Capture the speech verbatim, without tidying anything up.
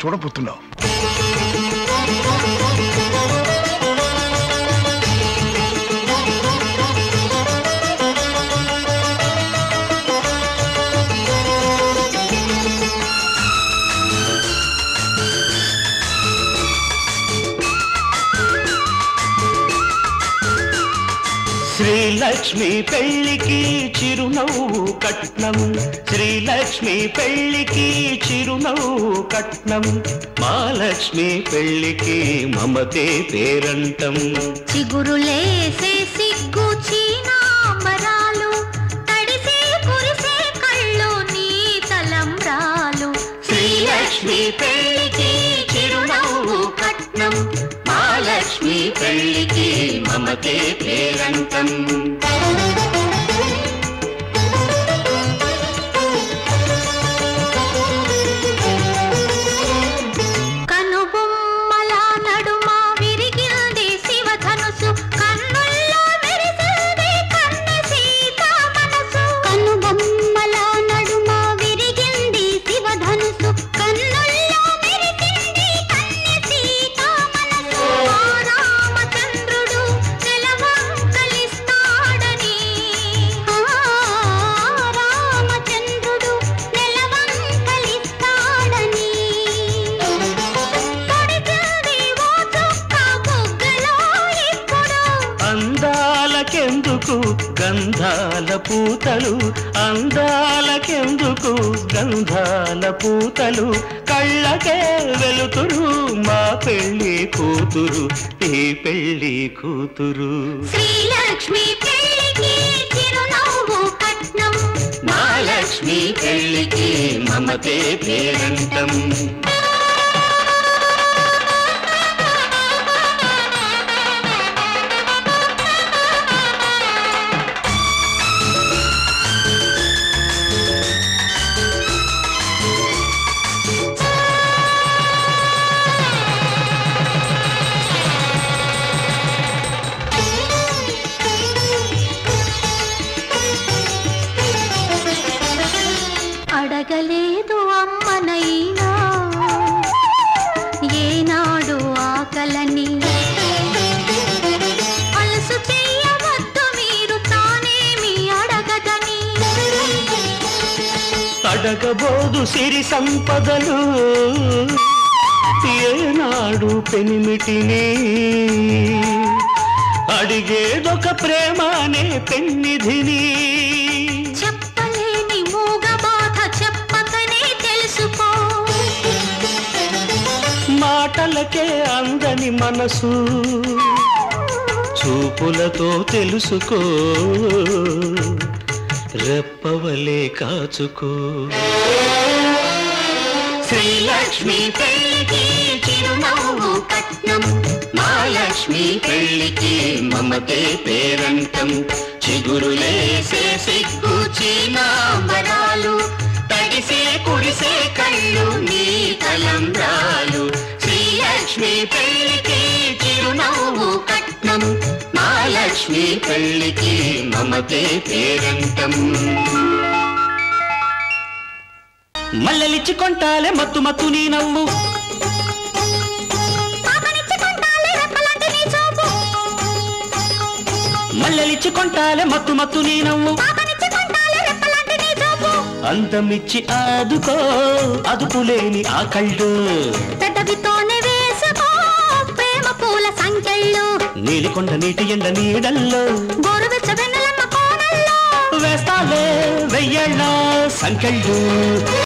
చూడబోతున్నావు. శ్రీలక్ష్మి పెళ్లికి చిరునవ్వు కట్నం, శ్రీలక్ష్మి పెళ్లికి చిరునవ్వు కట్నం, మహాలక్ష్మి పెళ్లికి మమతే పేరంటం. చిగురులేసే సిగ్గు చీనాంబరాలు, తడిసే కురిసే కళ్ళు నీ తలంబ్రాలు. శ్రీలక్ష్మి పెళ్లికి చిరునవ్వు కట్నం, మహాలక్ష్మి పెళ్లికి మమతే పేరంటం. కనుబొమ్మల నడుమ విరిగింది శివధనుసు, కన్నుల్లో మెరిసింది కన్నె సీత మనసు. కనుబొమ్మల నడుమ విరిగింది శివధనుసు, కన్నుల్లో మెరిసింది కన్నె సీత మనసు. రామచంద్రుడు నెలవంకలిస్తాడని, రామచంద్రుడు నెలవంకలిస్తాడని, తొడిగింది ఓ చుక్క బుగ్గలో ఇప్పుడు. అందాలకెందుకు గంధాల పూతలు, అందాలకెందుకు గంధాల పూతలు, కళ్ళకే వెలుతురు మా పెళ్లి కూతురు, ఈ పెళ్లి కూతురు. శ్రీలక్ష్మి పెళ్లికి చిరునవ్వు కట్నం, మహాలక్ష్మి పెళ్లికి మమతే పేరంటం. అడగలేదు అమ్మనైనా ఏనాడు ఆకలని, అలసు చెయ్యవద్దు మీరు తానేమి అడగదని. అడగబోదు సిరి సంపదలు ఏనాడు పెనిమిటిని, అడిగేదొక ప్రేమ అనే పెన్నిధిని. చెప్పలేని మూగ బాధ చెప్పకనే తెలుసుకో, మాటలకే అందని మనసు చూపులతో తెలుసుకో, రెప్పవలే కాచుకో. శ్రీలక్ష్మి పెళ్లికి చిరునవ్వు కట్నం, మహాలక్ష్మి పెళ్లికి మమతే పేరంటం. చిగురులేసే సిగ్గు చీనాంబరాలు, తడిసే కురిసే కళ్ళు నీ తలంబ్రాలు. శ్రీలక్ష్మి పెళ్లికి చిరునవ్వు కట్నం, మహాలక్ష్మి పెళ్లికి మమతే పేరంటం. మల్లెలిచ్చి కొంటాలే మత్తు మత్తు నీ నవ్వు, మల్లెలిచ్చి కొంటాలే మత్తు మత్తు నీ నవ్వు. అందమిచ్చి ఆదుకో అదుపులేని ఆ కళ్ళు, పెదవితోనే వేసుకో ప్రేమ పూల సంకెళ్ళు. నీలికొండ నీటి ఎండ నీడల్లో గోరువెచ్చ వెన్నెలమ్మ కోనల్లో వేస్తాలే వెయ్యేళ్ళ సంకెళ్ళు.